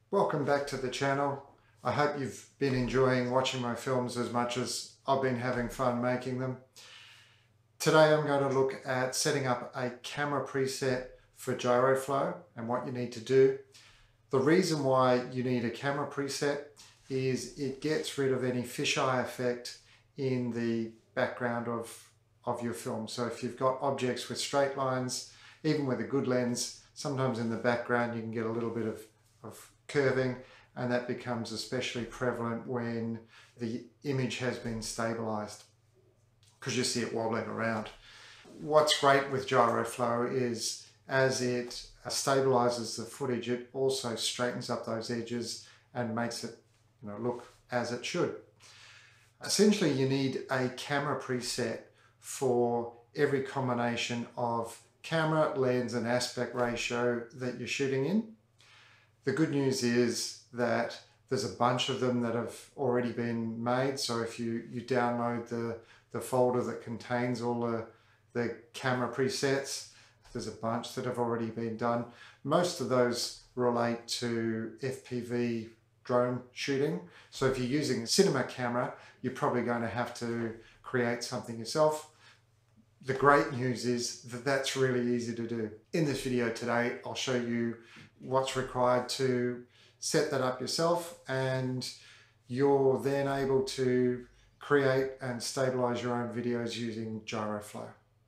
Welcome back to the channel. I hope you've been enjoying watching my films as much as I've been having fun making them. Today I'm going to look at setting up a camera preset for Gyroflow and what you need to do. The reason why you need a camera preset is it gets rid of any fisheye effect in the background of your film. So if you've got objects with straight lines, even with a good lens, sometimes in the background you can get a little bit of curving, and that becomes especially prevalent when the image has been stabilized because you see it wobbling around. What's great with Gyroflow is as it stabilizes the footage, it also straightens up those edges and makes it look as it should. Essentially, you need a camera preset for every combination of camera, lens and aspect ratio that you're shooting in. The good news is that there's a bunch of them that have already been made. So if you download the folder that contains all the camera presets, there's a bunch that have already been done. Most of those relate to FPV drone shooting. So if you're using a cinema camera, you're probably going to have to create something yourself. The great news is that that's really easy to do. In this video today, I'll show you what's required to set that up yourself, and you're then able to create and stabilize your own videos using Gyroflow.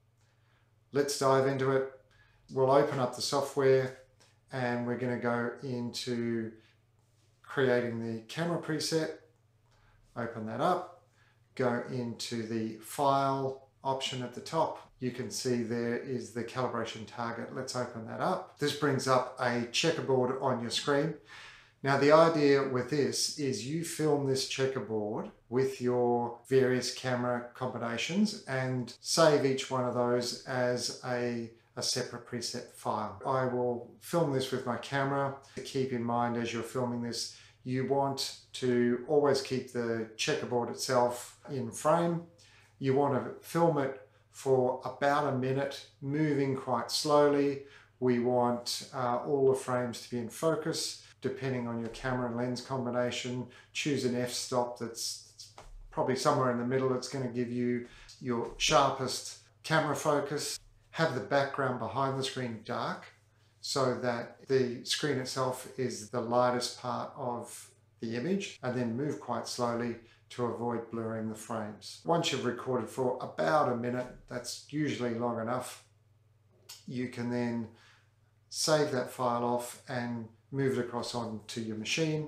Let's dive into it. We'll open up the software and we're going to go into creating the camera preset. Open that up, go into the file option at the top. You can see there is the calibration target. Let's open that up. This brings up a checkerboard on your screen. Now the idea with this is you film this checkerboard with your various camera combinations and save each one of those as a separate preset file. I will film this with my camera. Keep in mind as you're filming this, you want to always keep the checkerboard itself in frame. You want to film it for about a minute, moving quite slowly. We want all the frames to be in focus. Depending on your camera and lens combination, choose an f-stop that's probably somewhere in the middle. It's going to give you your sharpest camera focus. Have the background behind the screen dark so that the screen itself is the lightest part of the image, and then move quite slowly to avoid blurring the frames. Once you've recorded for about a minute, that's usually long enough, you can then save that file off and move it across onto your machine.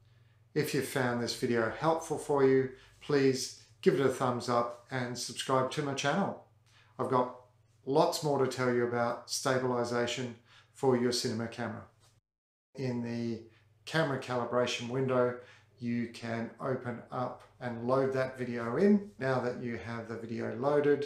If you found this video helpful for you, please give it a thumbs up and subscribe to my channel. I've got lots more to tell you about stabilization for your cinema camera. In the camera calibration window, you can open up and load that video in. Now that you have the video loaded,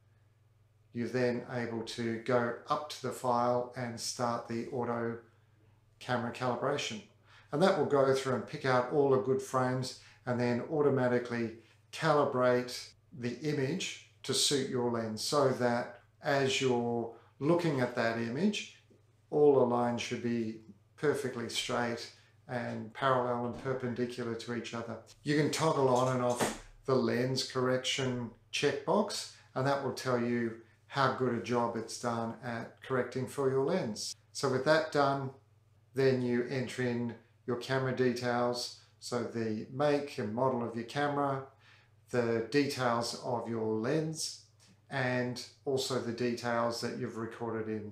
you're then able to go up to the file and start the auto camera calibration. And that will go through and pick out all the good frames and then automatically calibrate the image to suit your lens, so that as you're looking at that image, all the lines should be perfectly straight and parallel and perpendicular to each other. You can toggle on and off the lens correction checkbox, and that will tell you how good a job it's done at correcting for your lens. So with that done, then you enter in your camera details, so the make and model of your camera, the details of your lens, and also the details that you've recorded in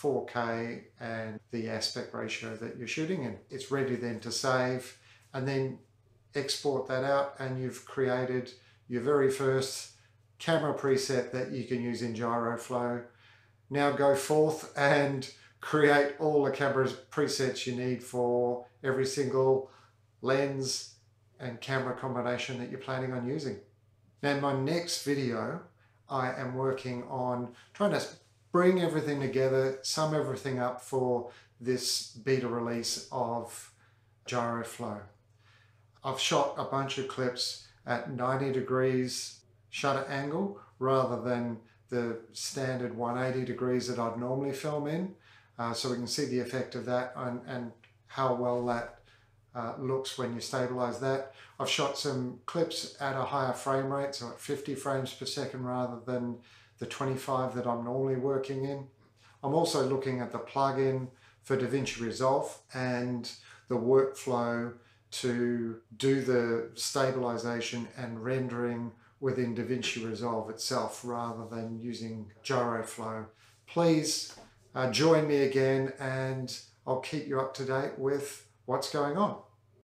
4K and the aspect ratio that you're shooting in. It's ready then to save, and then export that out, and you've created your very first camera preset that you can use in Gyroflow. Now go forth and create all the camera presets you need for every single lens and camera combination that you're planning on using. Now in my next video, I am working on trying to bring everything together, sum everything up for this beta release of Gyroflow. I've shot a bunch of clips at 90 degrees shutter angle rather than the standard 180 degrees that I'd normally film in. So we can see the effect of that and how well that looks when you stabilize that. I've shot some clips at a higher frame rate, so at 50 frames per second rather than the 25 that I'm normally working in. I'm also looking at the plugin for DaVinci Resolve and the workflow to do the stabilization and rendering within DaVinci Resolve itself rather than using Gyroflow. Please join me again and I'll keep you up to date with what's going on.